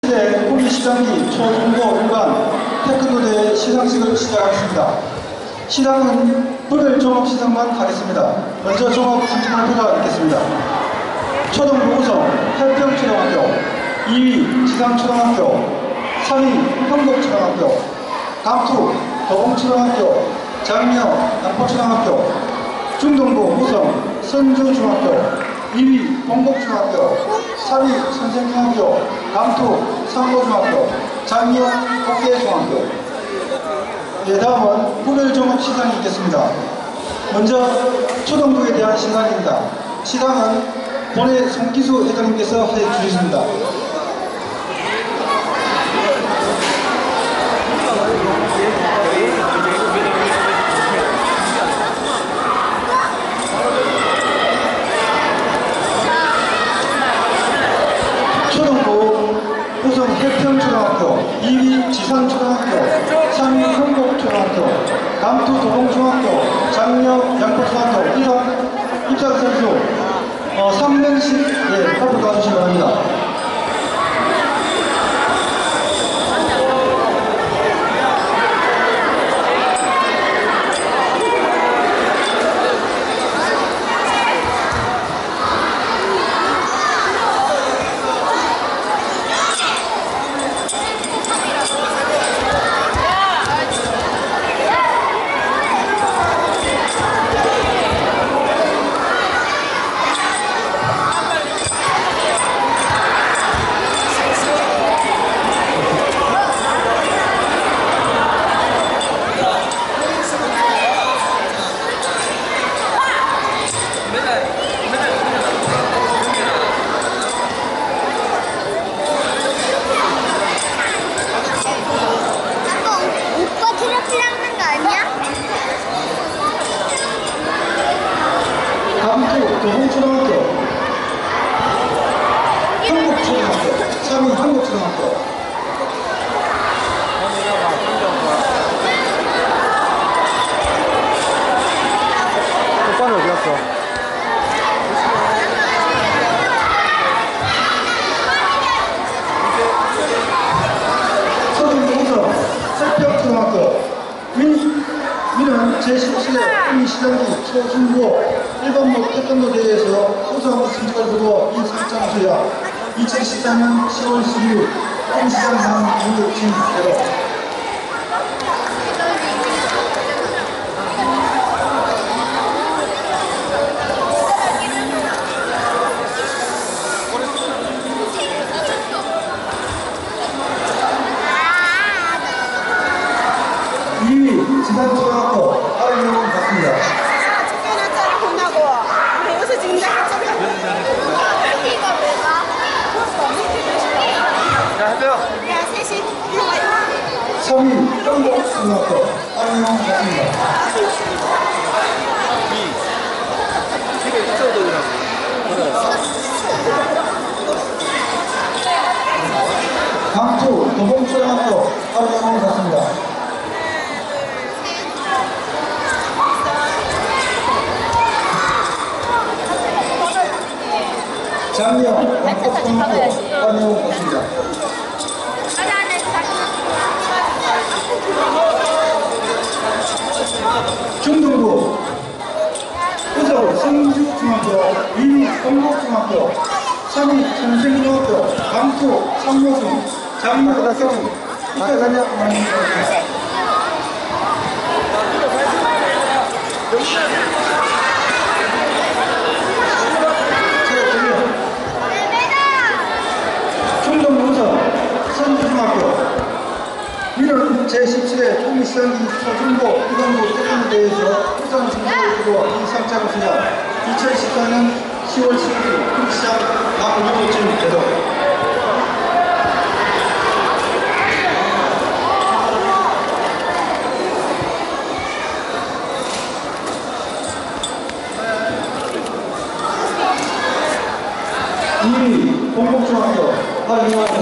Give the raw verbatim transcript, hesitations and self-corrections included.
네, 우리 시장기 초중고 일반 태권도 대회 시상식을 시작하겠습니다. 시상은 분별 종합시상만 하겠습니다. 먼저 종합 상품 발표가 있겠습니다. 초등부 우선 해평초등학교, 이 위 지상초등학교, 삼 위 흥곡초등학교, 감투 도봉초등학교, 장려 양포초등학교, 중등부 우선 선주중학교, 이 위 동곡중학교, 삼 위 선생중학교, 감투 상고중학교, 장려 복계중학교. 예, 다음은 분별 종합 시상이 있겠습니다. 먼저 초등부에 대한 시상입니다. 시상은 본회 송기수 회장님께서 해주셨습니다. 초등부 우선 해평초등학교, 이 위 지산초등학교, 삼 위 흥곡초등학교, 감투 도봉중학교, 장려 양포초등학교 이상 입상선수 어, 삼 명씩 예, 발표 가주시기 바랍니다. 도봉초등학교, 한국초등학교, 삼 위 한국초등학교. 오빠는 어디 갔어? 서울동서 설평초등학교, 민, 민은 제십칠 회 우리시장기 초중고 일반부 태권도 대회에서 우수한 성적을 거두어 이 상장을 수여 이천십사 년 시월 십일 홍시장상 유진대로 이 위 지산초등학교 하은영 같습니다. 삼 위 흥곡초등학교 하은영 같습니다. 감투 도봉초등학교 하은영 같습니다. 장려 양포초등학교 하은영 같습니다. 중등부 우선 성주중학교, 이 위 성곡중학교, 삼 위 선생중학교, 감투 삼모중, 장려 학생 입학하냐 하는 중등부 우선 선주중학교 위는 제십칠 회 총시상기 초중고 일반부 태권도 대회에서 우수한 성적을 거두어 이 상장을 수여 이천십사 년 시월 십일 일 시장 남부진 대도 이 위 동곡중학교 하은영